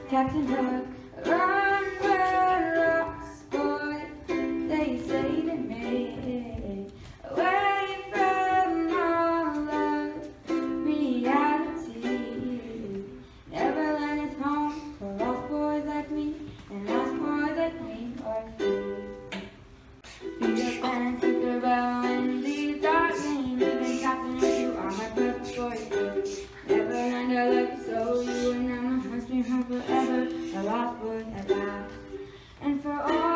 Captain Hook, run, red lost boy, they say to me, away from all of reality. Neverland is home for lost boys like me, and lost boys like me are free. Peter Pan and Tinkerbell in the dark lane, even Captain Hook, you are my perfect boy. Neverland, I love you so, you and I'm a husband home forever, a lost boy at last. And for all